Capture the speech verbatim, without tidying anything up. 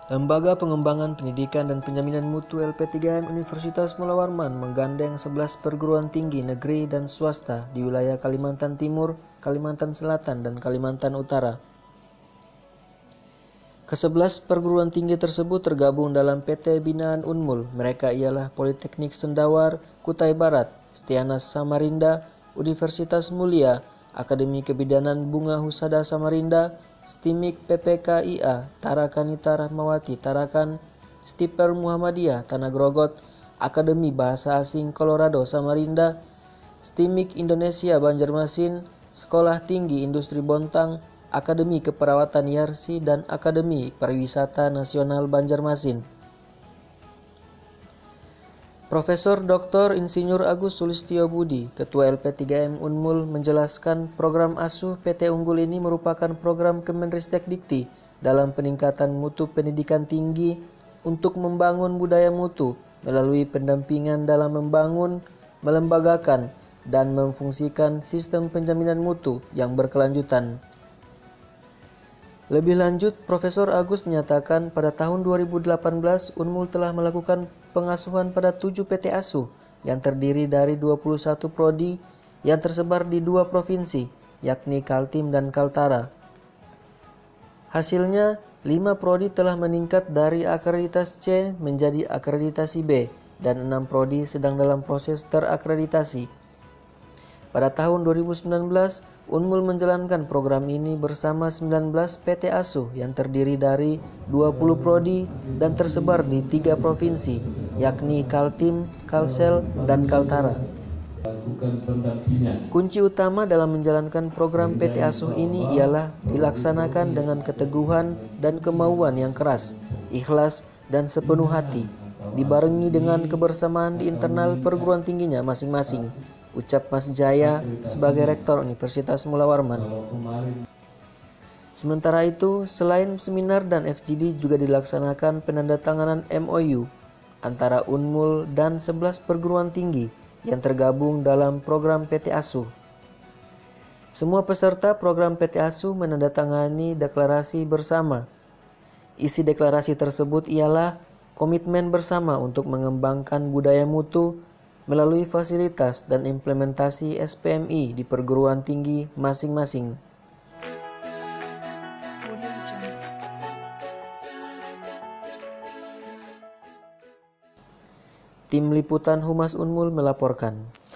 Lembaga Pengembangan Pendidikan dan Penjaminan Mutu L P tiga M Universitas Mula Warman menggandeng sebelas perguruan tinggi negeri dan swasta di wilayah Kalimantan Timur, Kalimantan Selatan, dan Kalimantan Utara. Kesebelas perguruan tinggi tersebut tergabung dalam P T Binaan Unmul. Mereka ialah Politeknik Sendawar, Kutai Barat, Stianas Samarinda, Universitas Mulia, Akademi Kebidanan Bunga Husada Samarinda, Stimik P P K I A, Tarakanita Rahmawati Tarakan, Stiper Muhammadiyah Tanah Grogot, Akademi Bahasa Asing Colorado Samarinda, Stimik Indonesia Banjarmasin, Sekolah Tinggi Industri Bontang, Akademi Keperawatan Yarsi, dan Akademi Pariwisata Nasional Banjarmasin. Profesor Doktor Insinyur Agus Sulistyo Budi, Ketua L P tiga M Unmul, menjelaskan program asuh P T Unggul ini merupakan program Kemenristek-Dikti dalam peningkatan mutu pendidikan tinggi untuk membangun budaya mutu melalui pendampingan dalam membangun, melembagakan, dan memfungsikan sistem penjaminan mutu yang berkelanjutan. Lebih lanjut, Profesor Agus menyatakan pada tahun dua ribu delapan belas Unmul telah melakukan pengasuhan pada tujuh P T asuh yang terdiri dari dua puluh satu prodi yang tersebar di dua provinsi, yakni Kaltim dan Kaltara. Hasilnya, lima prodi telah meningkat dari akreditasi C menjadi akreditasi B dan enam prodi sedang dalam proses terakreditasi. Pada tahun dua ribu sembilan belas, Unmul menjalankan program ini bersama sembilan belas P T asuh yang terdiri dari dua puluh prodi dan tersebar di tiga provinsi, yakni Kaltim, Kalsel, dan Kaltara. Kunci utama dalam menjalankan program P T asuh ini ialah dilaksanakan dengan keteguhan dan kemauan yang keras, ikhlas, dan sepenuh hati, dibarengi dengan kebersamaan di internal perguruan tingginya masing-masing, ucap Mas Jaya sebagai Rektor Universitas Mula Warman. Sementara itu, selain seminar dan F G D juga dilaksanakan penandatanganan M O U antara Unmul dan sebelas perguruan tinggi yang tergabung dalam program P T asuh. Semua peserta program P T asuh menandatangani deklarasi bersama. Isi deklarasi tersebut ialah komitmen bersama untuk mengembangkan budaya mutu melalui fasilitas dan implementasi S P M I di perguruan tinggi masing-masing. Tim Liputan Humas Unmul melaporkan.